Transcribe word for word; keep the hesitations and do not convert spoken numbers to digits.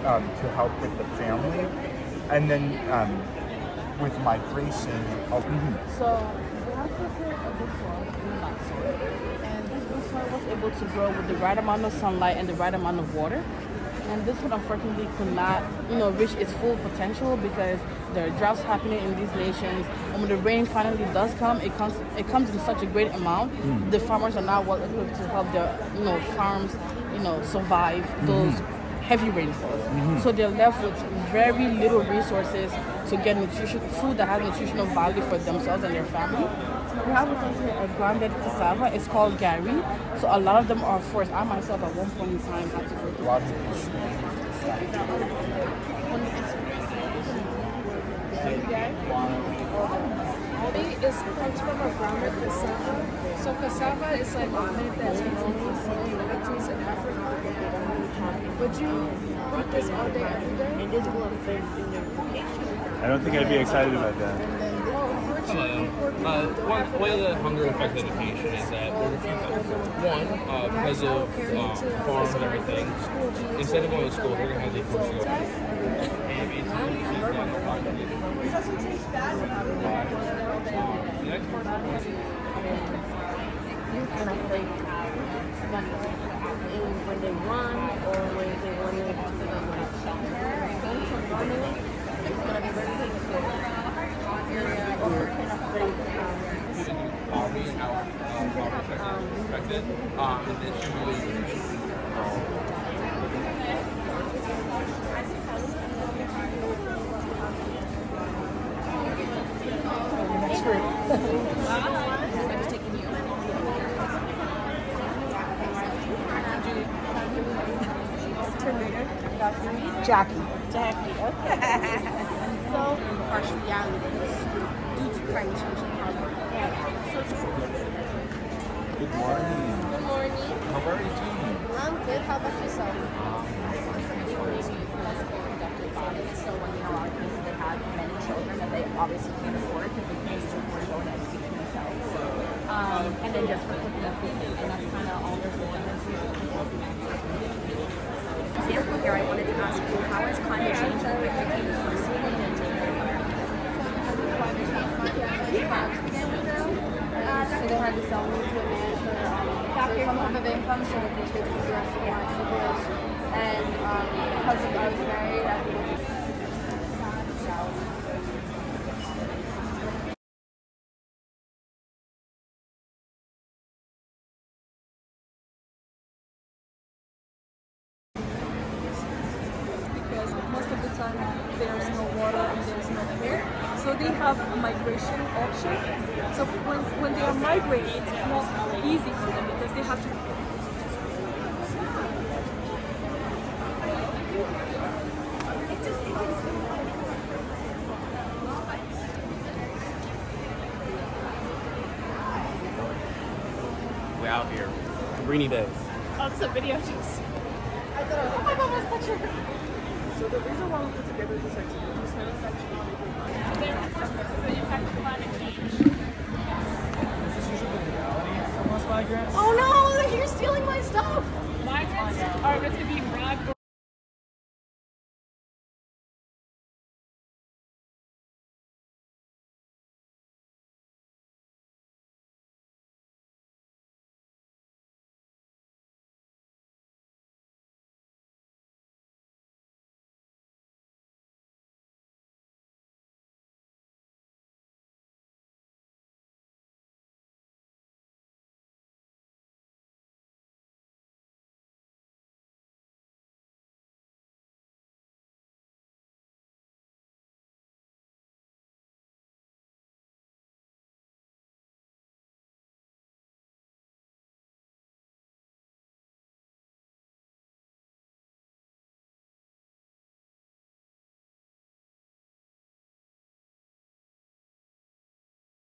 um, to help with the family. And then um, with migration. Oh, mm-hmm. So we have to put a good soil in that soil. And this good soil was able to grow with the right amount of sunlight and the right amount of water. And this one unfortunately could not, you know, reach its full potential because there are droughts happening in these nations. And when the rain finally does come, it comes it comes in such a great amount. Mm. The farmers are now well equipped to help their, you know, farms, you know, survive those mm-hmm. heavy rainfalls. Mm-hmm. So they're left with very little resources to get nutrition food that has nutritional value for themselves and their family. We have with us here a grounded cassava. It's called gari. So a lot of them are forced. I myself at one point in time had to go through Gari is comes from a grounded cassava. So cassava is like a plant that's known for countries in Africa. Would you eat this all day, every day? I don't think I'd be excited about that. Hello. Uh, one way the hunger affects education is that there are a few things. One, uh, because of um, farms and everything, instead of going to school, they're going to have to force you to go. And I think when they run or when they want to running, it's going to be very painful. Yeah, or kind of very poverty and how poverty affects it. Um, and it's really Next group. Jackie. Jackie, okay. So, harsh realities due to climate change and poverty. Good morning. Good morning. How are you doing? I'm good. How about yourself? So when you know a lot of places they have many children that they obviously can't afford because they can't afford to go and educate themselves. Um, and then just for cooking up food, and that's kind of all there's going into. Example here, I wanted to ask you, how is climate change affecting you personally and to your So they had to sell me to a man for um, some type of income so they could take the rest of my siblings. And um, because I was married, I was because most of the time there's no water and there's no air. So they have a migration option. So when, when they are migrating, it's not easy for them because they have to. We're out here. Rainy days. Oh, it's a video just. I thought, oh my god, what's that shirt? So the reason why we put together this activity is not actually The impact of climate change. Is this usually the reality of most migrants? Oh no, you're stealing my stuff! Migrants are going to be